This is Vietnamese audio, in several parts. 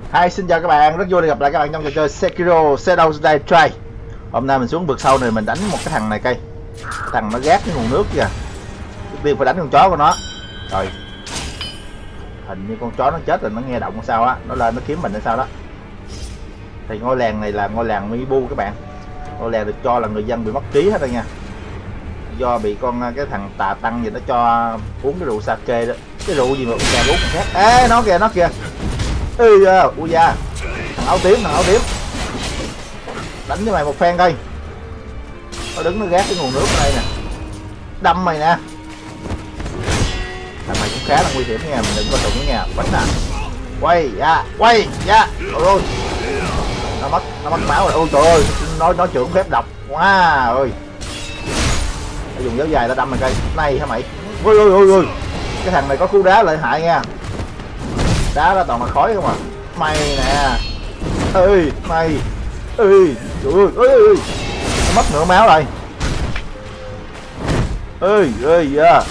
Hi, xin chào các bạn, rất vui được gặp lại các bạn trong trò chơi Sekiro Shadows Die Try. Hôm nay mình xuống vực sâu này mình đánh một cái thằng này cây. Thằng nó gác cái nguồn nước kìa. Trước tiên phải đánh con chó của nó. Rồi. Hình như con chó nó chết rồi, nó nghe động sao á, nó lên nó kiếm mình hay sao đó. Thì ngôi làng này là ngôi làng Mibu các bạn. Ngôi làng được cho là người dân bị mất trí hết rồi nha. Do bị cái thằng tà tăng gì nó cho uống cái rượu sake đó. Cái rượu gì mà uống càng uống khác. Ê, nó kìa. Ui da, thằng áo tím đánh cho mày một phen coi. Nó đứng nó gác cái nguồn nước ở đây nè, đâm mày nè. Thằng này cũng khá là nguy hiểm nha, mình đừng có đụng nha, bánh nè. Quay da, ôi nó mất máu rồi. Ôi trời ơi, nó trưởng phép độc quá ơi. Nó dùng giáo dài nó đâm mày coi này hả mày. Ôi cái thằng này có cú đá lợi hại nha, đá ra toàn là khói không à. Mày nè, mày trời ơi, nó mất nửa máu rồi. Da,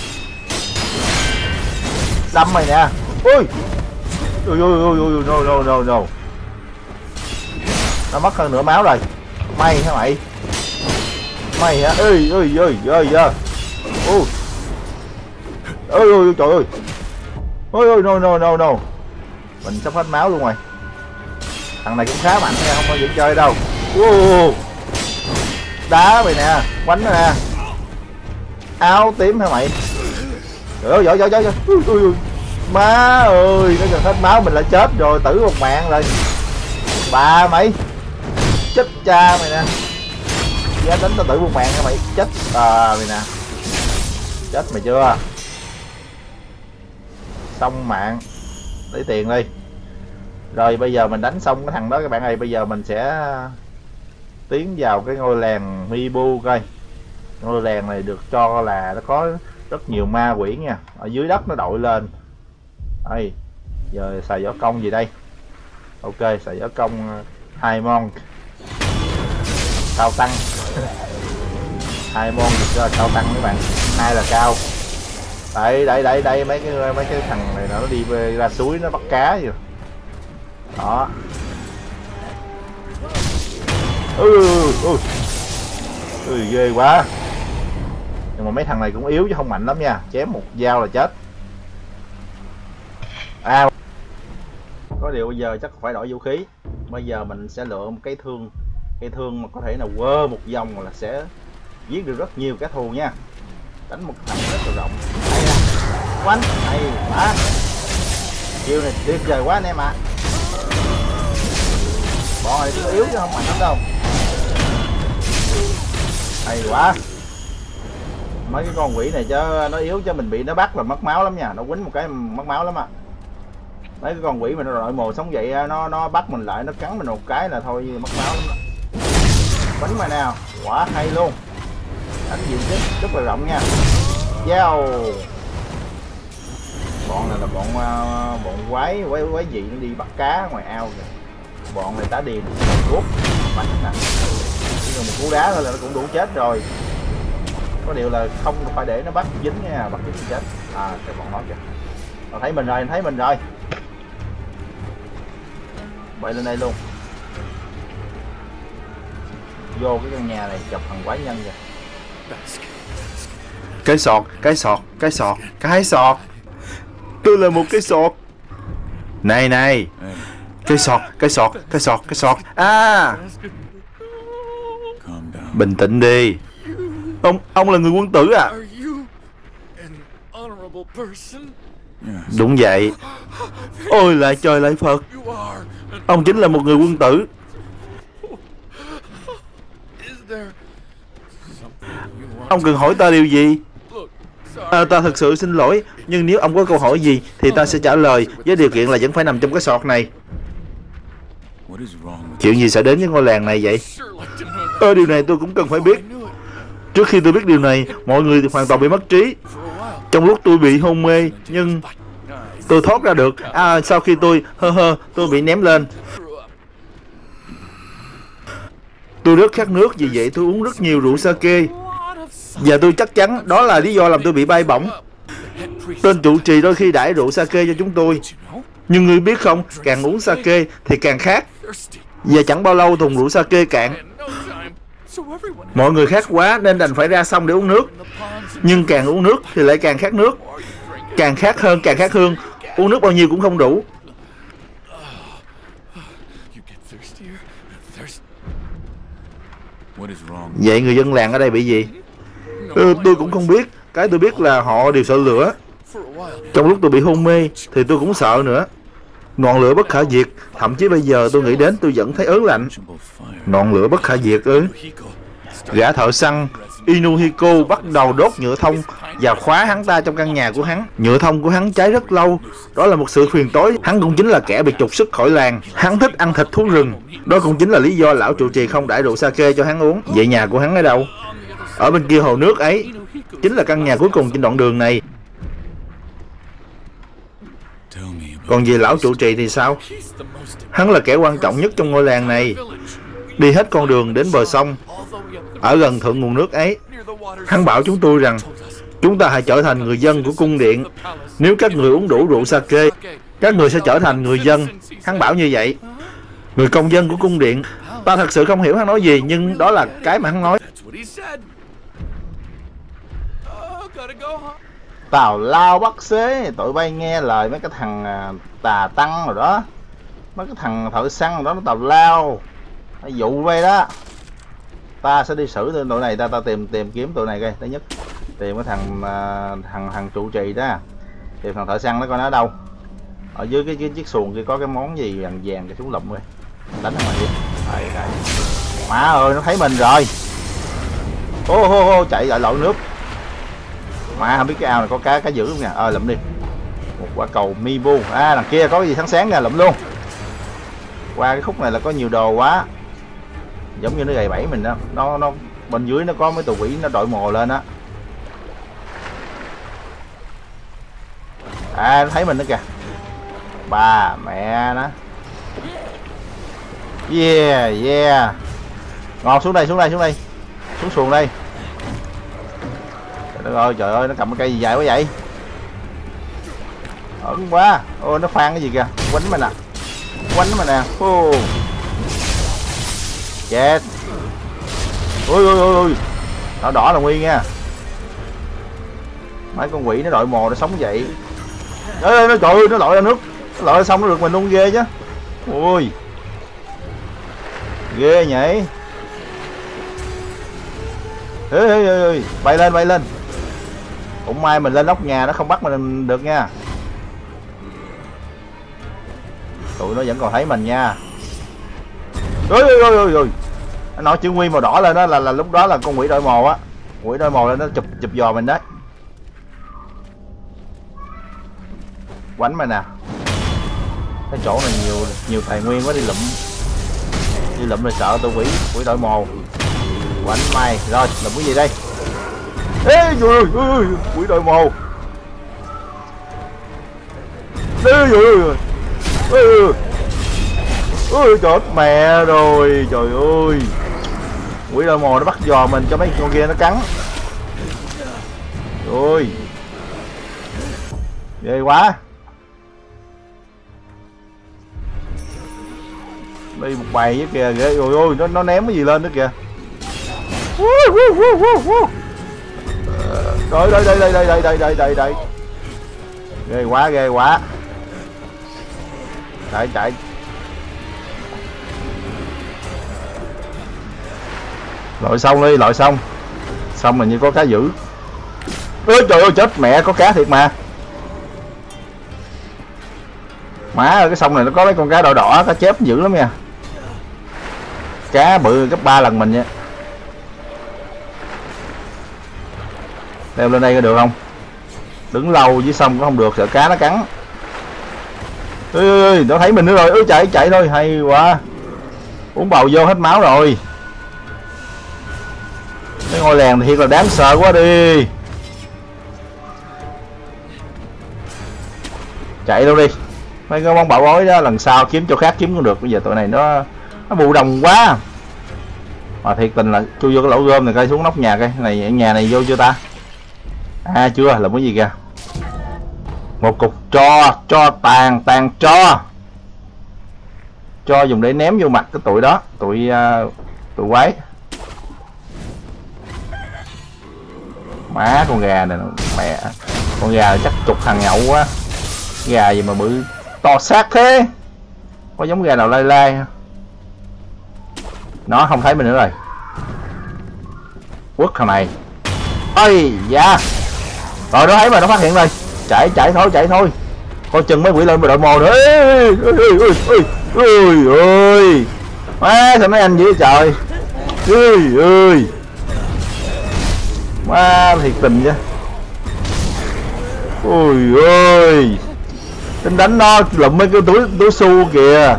đâm mày nè. Ôi no, nó mất hơn nửa máu rồi. Mày hả mày, mày hả. Ôi trời ơi. Ôi no, mình sắp hết máu luôn rồi. Thằng này cũng khá mạnh nha, không có dễ chơi đâu. Đá mày nè, quánh nó nè. Áo tím hả mày. Trời ơi, má ơi, nó gần hết máu mình lại chết rồi, tử một mạng rồi. Bà mày, chết cha mày nè. Dám đánh tao tử một mạng hả mày, chết mày nè. Chết mày chưa. Xong mạng, lấy tiền đi. Rồi bây giờ mình đánh xong cái thằng đó các bạn ơi, bây giờ mình sẽ tiến vào cái ngôi làng Mibu coi. Ngôi làng này được cho là nó có rất nhiều ma quỷ nha, ở dưới đất nó đội lên. Đây, giờ xài võ công gì đây? Ok, xài võ công hai mon cao tăng. Hai mon được cho cao tăng các bạn, hai là cao. Đây mấy cái thằng này nó đi ra suối nó bắt cá gì đó. Ghê quá. Nhưng mà mấy thằng này cũng yếu chứ không mạnh lắm nha, chém một dao là chết. Có điều bây giờ chắc phải đổi vũ khí. Bây giờ mình sẽ lựa một cái thương mà có thể là quơ một vòng là sẽ giết được rất nhiều kẻ thù nha. Đánh một thằng rất là rộng. Hay nè, quánh hay quá. Chiêu này tuyệt vời quá anh em ạ. Bọn này cũng yếu chứ không mạnh lắm đâu. Hay quá. Mấy cái con quỷ này chứ nó yếu, chứ mình bị nó bắt là mất máu lắm nha, nó quýnh một cái mất máu lắm ạ. Mấy cái con quỷ mà nó đội mồ sống vậy, nó bắt mình lại, nó cắn mình một cái là thôi mất máu lắm đó. Quánh mày nào, quả hay luôn. Đánh diện tích rất là rộng nha. Giao. Bọn này là bọn quái gì nó đi bắt cá ngoài ao kìa. Bọn này tá điền rút mạnh nè. Chỉ cần một cú đá thôi là nó cũng đủ chết rồi. Có điều là không phải để nó bắt dính nha, bắt dính thì chết. Cái bọn nó kìa. Nó thấy mình rồi, Bay lên đây luôn. Vô cái căn nhà này chọc thằng quái nhân kìa. Cái sọt. Tôi là một cái sọt. Này. Cái sọt. Bình tĩnh đi. Ông là người quân tử à? Đúng vậy. Ôi lại trời lại Phật. Ông chính là một người quân tử. Ông cần hỏi ta điều gì? Ta thật sự xin lỗi, nhưng nếu ông có câu hỏi gì thì ta sẽ trả lời, với điều kiện là vẫn phải nằm trong cái sọt này. Chuyện gì sẽ đến với ngôi làng này vậy? Điều này tôi cũng cần phải biết. Trước khi tôi biết điều này, mọi người hoàn toàn bị mất trí. Trong lúc tôi bị hôn mê, nhưng tôi thoát ra được. Sau khi tôi bị ném lên. Tôi rất khát nước, vì vậy tôi uống rất nhiều rượu sake. Và tôi chắc chắn đó là lý do làm tôi bị bay bổng. Tên trụ trì đôi khi đãi rượu sake cho chúng tôi. Nhưng ngươi biết không, càng uống sake thì càng khát. Và chẳng bao lâu thùng rượu sake cạn. Mọi người khát quá nên đành phải ra sông để uống nước. Nhưng càng uống nước thì lại càng khát nước. Càng khát hơn, càng khát hơn. Uống nước bao nhiêu cũng không đủ. Vậy người dân làng ở đây bị gì? Tôi cũng không biết. Cái tôi biết là họ đều sợ lửa. Trong lúc tôi bị hôn mê thì tôi cũng sợ nữa. Ngọn lửa bất khả diệt. Thậm chí bây giờ tôi nghĩ đến tôi vẫn thấy ớn lạnh. Ngọn lửa bất khả diệt ư? Gã thợ săn Inuhiko bắt đầu đốt nhựa thông và khóa hắn ta trong căn nhà của hắn. Nhựa thông của hắn cháy rất lâu. Đó là một sự phiền toái. Hắn cũng chính là kẻ bị trục xuất khỏi làng. Hắn thích ăn thịt thú rừng. Đó cũng chính là lý do lão trụ trì không đãi rượu sake cho hắn uống. Vậy nhà của hắn ở đâu? Ở bên kia hồ nước ấy. Chính là căn nhà cuối cùng trên đoạn đường này. Còn về lão trụ trì thì sao? Hắn là kẻ quan trọng nhất trong ngôi làng này. Đi hết con đường đến bờ sông, ở gần thượng nguồn nước ấy. Hắn bảo chúng tôi rằng chúng ta hãy trở thành người dân của cung điện. Nếu các người uống đủ rượu sake, các người sẽ trở thành người dân. Hắn bảo như vậy. Người công dân của cung điện. Ta thật sự không hiểu hắn nói gì, nhưng đó là cái mà hắn nói. Tào lao bắt xế, tụi bay nghe lời mấy cái thằng tà tăng rồi đó. Mấy cái thằng thợ săn rồi đó, nó tào lao nó dụ vây đó. Ta sẽ đi xử tụi này, ta tìm kiếm tụi này coi. Thứ nhất tìm cái thằng trụ trì đó, tìm thằng thợ săn nó coi nó ở đâu. Ở dưới cái chiếc xuồng kia có cái món gì vàng vàng cái súng lụm rồi, đánh thằng này đi. Má ơi, nó thấy mình rồi. Ô chạy lại lội nước. Mà không biết cái ao này có cá dữ không nha. Lụm đi. Một quả cầu Mibu. Đằng kia có cái gì sáng sáng nha, lụm luôn. Qua cái khúc này là có nhiều đồ quá. Giống như nó gầy bẫy mình đó. Nó bên dưới nó có mấy tù quỷ nó đội mồ lên á. Nó thấy mình nữa kìa. Bà mẹ nó. Yeah. Ngọt, xuống đây. Xuống xuồng đây. Trời ơi, nó cầm cái cây gì dài quá vậy? Ấn quá. Nó khoan cái gì kìa. Quánh mình nè. Chết. Ôi. Đỏ là nguyên nha. Mấy con quỷ nó đội mồ nó sống vậy. Nó trời ơi, nó lội ra nước. Nó lội ra xong nó được mình luôn, ghê chứ. Ui. Ghê nhỉ. Ê. Bay lên. Cũng may mình lên nóc nhà nó không bắt mình được nha. Tụi nó vẫn còn thấy mình nha. Ôi. Nó nói chữ nguyên màu đỏ lên đó là lúc đó là con quỷ đội mồ á. Quỷ đội mồ lên nó chụp giò mình đấy. Quánh mày nè. Cái chỗ này nhiều tài nguyên quá, đi lụm rồi sợ tụi quỷ đội mồ. Quánh mày. Rồi, lụm cái gì đây? Ê, ui, quỷ đội mồ. Ôi chết mẹ rồi, trời ơi. Quỷ đội mồ nó bắt giò mình cho mấy con kia nó cắn. Ôi. Ghê quá. Đi một bầy với kìa, ghê. Ôi, nó ném cái gì lên nữa kìa. Đây. Ghê quá. Chạy. Lội xong. Xong mà như có cá dữ. Ôi trời ơi, chết mẹ, có cá thiệt mà. Má ơi, cái sông này nó có mấy con cá đỏ đỏ, cá chép dữ lắm nha. Cá bự gấp 3 lần mình nha. Leo lên đây có được không? Đứng lâu dưới sông cũng không được, sợ cá nó cắn. Ơi, nó thấy mình nữa rồi. Chạy thôi, hay quá. Uống bầu vô hết máu rồi. Cái ngôi làng thì thiệt là đáng sợ quá đi. Chạy đâu đi. Mấy cái món bảo bối đó lần sau kiếm chỗ khác kiếm cũng được. Bây giờ tụi này nó bù đồng quá. Mà thiệt tình là chui vô cái lỗ gom này coi, xuống nóc nhà coi. Này nhà này vô chưa ta? Chưa, là cái gì kìa. Một cục tro tàn tro dùng để ném vô mặt cái tụi đó, tụi quái. Má con gà này mẹ, con gà chắc chục thằng nhậu quá. Gà gì mà bự to xác thế, có giống gà nào lai lai. Nó không thấy mình nữa rồi. Quất thằng này. Ây da, rồi nó thấy mà nó phát hiện rồi. Chạy thôi, coi chừng mấy quỷ lên mà đội mồ nữa. Ôi ơi má, sao mấy anh dữ trời. Ơi má thiệt tình chứ. Ôi ơi, tính đánh nó lụm mấy cái túi xu kìa.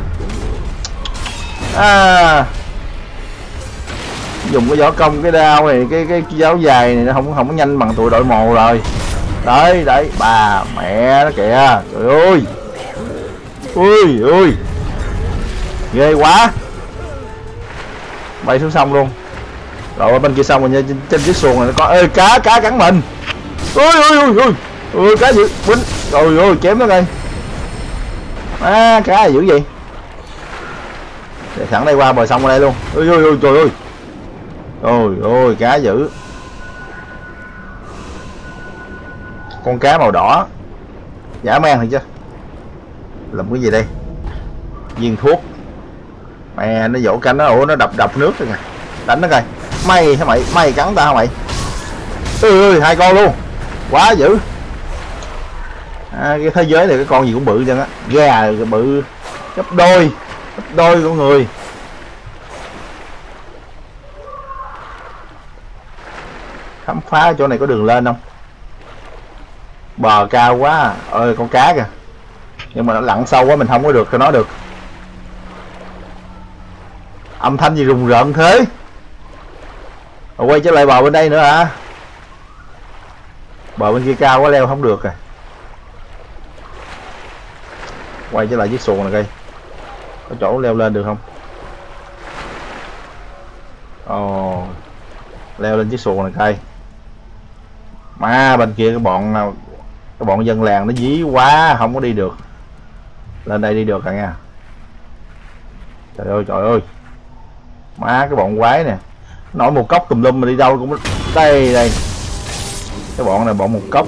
Dùng cái võ công cái đao này, cái giáo dài này nó không có nhanh bằng tụi đội mồ rồi. Đấy bà mẹ nó kìa, trời ơi. Ui ghê quá. Bay xuống sông luôn. Rồi bên kia sông rồi, trên chiếc xuồng này nó có ơi cá cắn mình. Ui cá dữ quýnh. Trời ơi chém nó đây. Cá dữ vậy. Để thẳng đây qua bờ sông ở đây luôn. Ôi trời ơi. Ôi cá dữ. Con cá màu đỏ dã man thì chứ. Làm cái gì đây? Viên thuốc. Mẹ nó vỗ cánh nó. Ủa nó đập nước rồi nè. Đánh nó coi. Mày hả mày? Mày cắn tao hả mày? Ơi hai con luôn. Quá dữ. Cái thế giới này cái con gì cũng bự chân á. Gà bự gấp đôi con người. Khám phá chỗ này có đường lên không? Bờ cao quá. Ơi con cá kìa. Nhưng mà nó lặn sâu quá mình không có được cho nó được. Âm thanh gì rùng rợn thế? Rồi quay trở lại bờ bên đây nữa hả? Bờ bên kia cao quá leo không được à. Quay trở lại chiếc xuồng này coi. Có chỗ leo lên được không? Ồ, leo lên chiếc xuồng này coi. Mà bên kia cái bọn dân làng nó dí quá không có đi được. Lên đây đi được cả nha. Trời ơi. Má cái bọn quái nè. Nổi một cốc tùm lum mà đi đâu cũng đây. Cái bọn này bọn một cốc.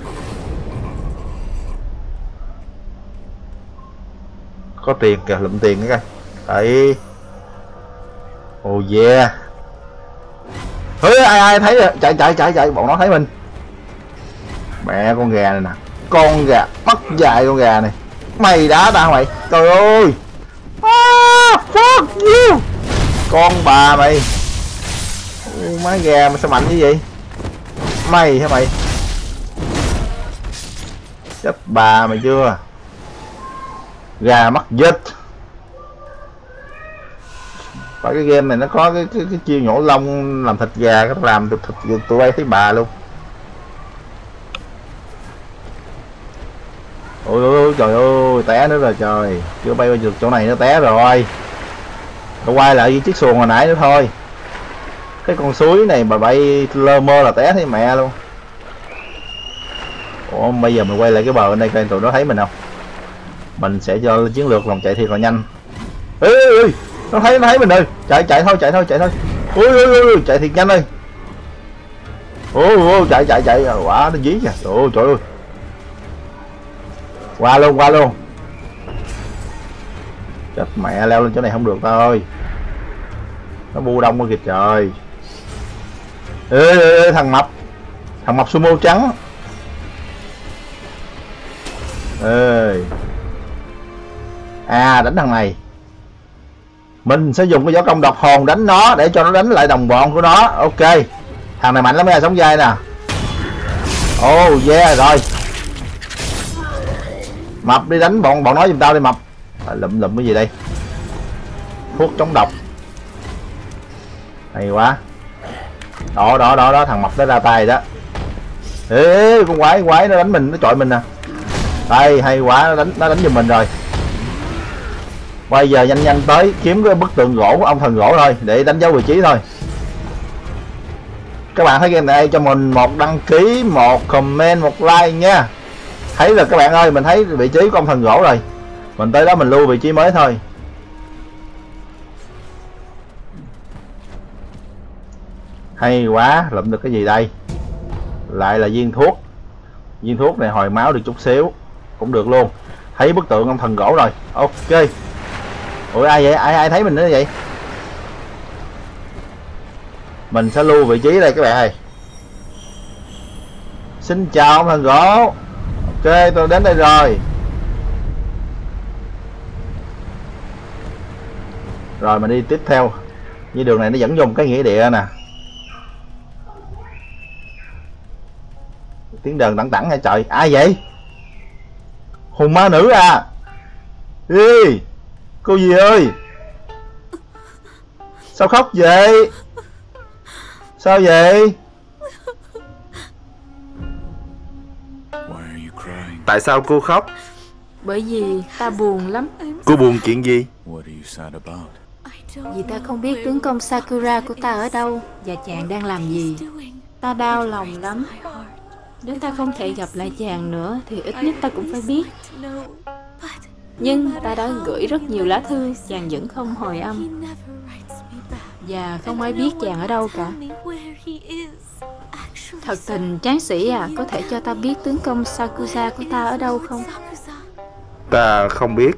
Có tiền kìa, lụm tiền cái coi. Đấy. Oh yeah. Ai thấy rồi. Chạy, bọn nó thấy mình. Mẹ con gà này nè. Con gà mất dạy con gà này. Mày đá tao mày. Trời ơi. Fuck you. Con bà mày. Má gà mà sao mạnh như vậy? Mày hả mày? Chết bà mày chưa? Gà mắc dịch. Và cái game này nó có cái chiêu nhổ lông làm thịt gà, nó làm được thịt tụi bay thấy bà luôn. Ôi trời ơi, té nữa rồi trời. Chưa bay được chỗ này nó té rồi. Nó quay lại chiếc xuồng hồi nãy nữa thôi. Cái con suối này mà bay lơ mơ là té thấy mẹ luôn. Ủa bây giờ mình quay lại cái bờ bên đây coi tụi nó thấy mình không? Mình sẽ cho chiến lược lòng chạy thiệt là nhanh. Ê, nó thấy mình rồi. Chạy thôi. Ôi chạy thiệt nhanh ơi. Ôi chạy quả nó dí kìa. Trời ơi. Qua luôn. Chết mẹ, leo lên chỗ này không được thôi. Nó bu đông quá kìa trời. Ê, thằng mập sumo trắng. Ê. Đánh thằng này. Mình sẽ dùng cái võ công độc hồn đánh nó để cho nó đánh lại đồng bọn của nó. Ok. Thằng này mạnh lắm nha, sống dai nè. Oh yeah rồi. Mập đi đánh bọn nó giùm tao đi mập. Lụm cái gì đây? Thuốc chống độc. Hay quá. Đó thằng mập nó ra tay đó. Ê con quái nó đánh mình, nó chọi mình nè. Đây hay quá, nó đánh giùm mình rồi. Bây giờ nhanh tới kiếm cái bức tượng gỗ của ông thần gỗ thôi để đánh dấu vị trí thôi. Các bạn thấy game này cho mình một đăng ký, một comment, một like nha. Thấy rồi các bạn ơi, mình thấy vị trí của ông thần gỗ rồi. Mình tới đó mình lưu vị trí mới thôi. Hay quá, lụm được cái gì đây? Lại là viên thuốc. Viên thuốc này hồi máu được chút xíu, cũng được luôn. Thấy bức tượng ông thần gỗ rồi. Ok. Ủa ai vậy? Ai thấy mình nữa vậy? Mình sẽ lưu vị trí đây các bạn ơi. Xin chào ông thần gỗ. Ok, tôi đến đây rồi. Rồi mình đi tiếp theo. Như đường này nó dẫn dùng cái nghĩa địa nè. Tiếng đờn đẳng đẳng hả trời? Ai vậy? Hùng ma nữ à? Ê, cô gì ơi? Sao khóc vậy? Sao vậy? Tại sao cô khóc? Bởi vì ta buồn lắm. Cô buồn chuyện gì? Vì ta không biết tướng công Sakura của ta ở đâu và chàng đang làm gì. Ta đau lòng lắm. Nếu ta không thể gặp lại chàng nữa thì ít nhất ta cũng phải biết. Nhưng ta đã gửi rất nhiều lá thư, chàng vẫn không hồi âm. Và không ai biết chàng ở đâu cả. Thật tình tráng sĩ à, có thể cho ta biết tướng công Sakura của ta ở đâu không? Ta không biết.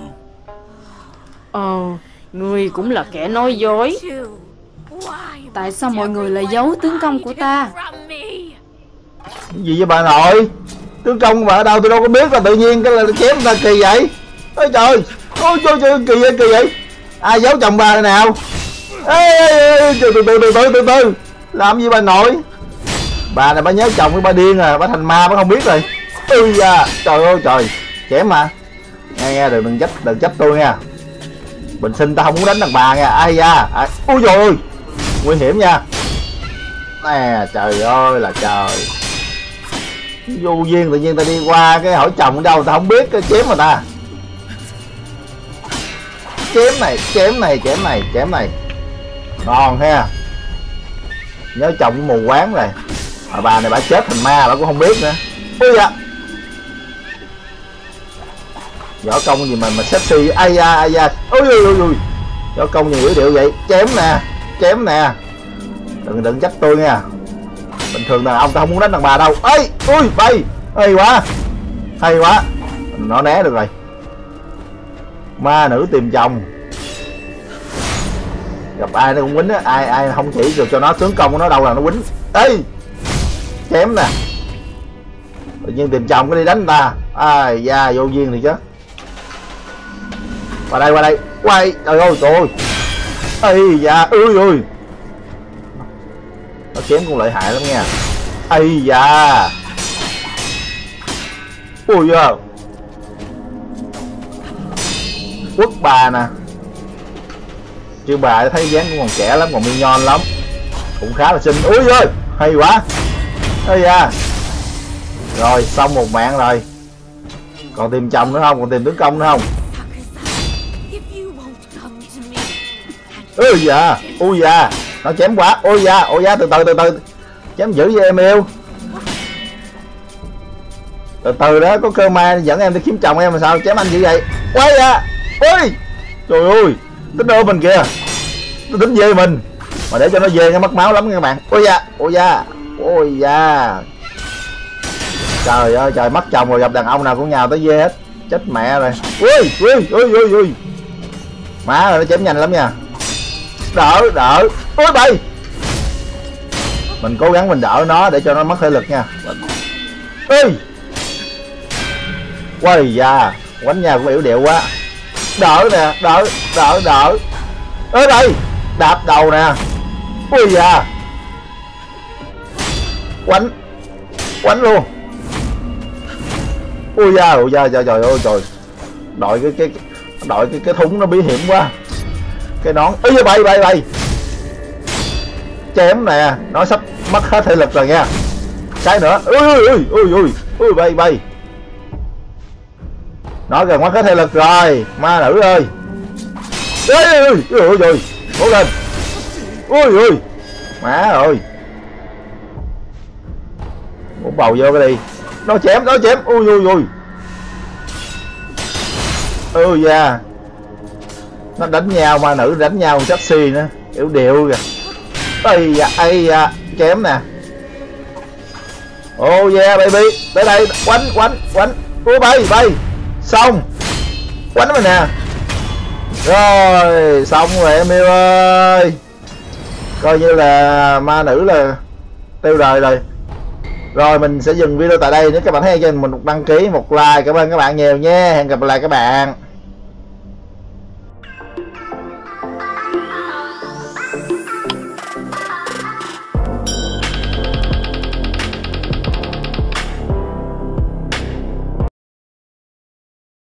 Ồ, ngươi cũng là kẻ nói dối. Tại sao mọi người lại giấu tướng công của ta? Gì vậy bà nội? Tướng công của bà ở đâu tôi đâu có biết, là tự nhiên cái là chém người ta kỳ vậy? Ôi trời, ôi trời, kỳ vậy? Ai giấu chồng bà này nào? Ê, từ từ, làm gì bà nội? Bà này bà nhớ chồng với bà điên à, bà thành ma bà không biết rồi. Ui da, trời ơi trời, chém mà. Nghe đừng trách tôi nha. Bình sinh ta không muốn đánh đàn bà nha. Ai da, ui trời ơi, nguy hiểm nha. Nè, trời ơi là trời. Vô duyên tự nhiên ta đi qua cái hỏi chồng ở đâu ta không biết, cái chém người ta. Chém này. Ngon ha. Nhớ chồng mù quáng rồi. Mà bà này bà chết thành ma bà cũng không biết nữa. Ui da. Võ công gì mà sexy. Ai da. Ui. Võ công gì dữ điệu vậy. Chém nè. Đừng trách tôi nha. Bình thường là ông ta không muốn đánh đàn bà đâu. Ê, ui bay. Hay quá. Nó né được rồi. Ma nữ tìm chồng. Gặp ai nó cũng quýnh á, ai không chỉ được cho nó tướng công của nó đâu là nó quýnh. Ê, chém nè. Tự nhiên tìm chồng có đi đánh người ta. Ai da, vô duyên thì chứ. Qua đây. Quay, trời ơi. Ây da, ui. Nó chém cũng lợi hại lắm nha. Ây da. Ui da. Quất bà nè. Chứ bà thấy dáng cũng còn trẻ lắm, còn mignon lắm. Cũng khá là xinh. Ui ơi, hay quá. Ây da. Rồi, xong một mạng rồi. Còn tìm chồng nữa không? Còn tìm tướng công nữa không? Ui da. Nó chém quá. Ôi da, từ từ. Chém dữ với em yêu. Từ đó có cơ ma dẫn em đi kiếm chồng em mà sao chém anh như vậy? Quay ra. Ôi trời ơi, tính đô mình kìa, nó tính dê mình mà để cho nó dê nó mất máu lắm nha các bạn. Ôi da. Trời ơi trời, mất chồng rồi gặp đàn ông nào cũng nhào tới dê hết. Chết mẹ rồi. Ui. Má rồi, nó chém nhanh lắm nha. Đỡ. Ôi bay. Mình cố gắng mình đỡ nó để cho nó mất thể lực nha. Ê. Quay da, quánh nhà cũng yếu điệu quá. Đỡ nè, đỡ. Ê đây, đạp đầu nè. Ui da. Quánh luôn. Ui da, trời ơi trời. Đội cái thúng nó bí hiểm quá. Cái nón. Ê bay. Chém nè, nó sắp mất hết thể lực rồi nha. Cái nữa. Ui bay. Nó gần mất hết thể lực rồi, ma nữ ơi. Ui cố lên. Ui má ơi. Bụng bầu vô cái đi. Nó chém ui ui ui. Da. Nó đánh nhau, ma nữ đánh nhau sexy nữa, kiểu điệu kìa. Ây da, chém nè. Yeah baby, tới đây, quánh. Bay. Xong. Quánh mình nè. Rồi, xong rồi em yêu ơi. Coi như là ma nữ là tiêu đời rồi. Rồi mình sẽ dừng video tại đây. Nếu các bạn thấy cho mình một đăng ký, một like. Cảm ơn các bạn nhiều nha. Hẹn gặp lại các bạn.